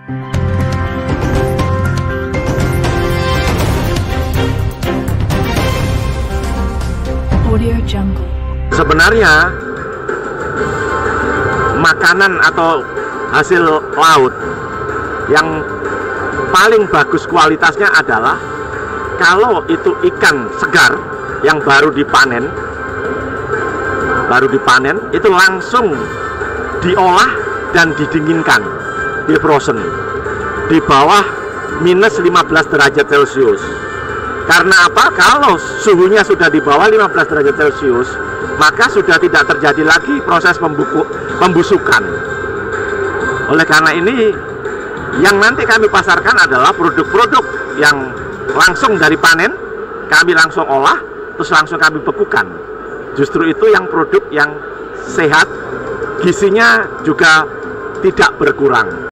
Sebenarnya makanan atau hasil laut yang paling bagus kualitasnya adalah kalau itu ikan segar yang baru dipanen itu langsung diolah dan didinginkan, di frozen di bawah minus 15 derajat Celcius. Karena apa? Kalau suhunya sudah di bawah 15 derajat Celcius, maka sudah tidak terjadi lagi proses pembusukan. Oleh karena ini, yang nanti kami pasarkan adalah produk-produk yang langsung dari panen, kami langsung olah, terus langsung kami bekukan. Justru itu yang produk yang sehat, gizinya juga tidak berkurang.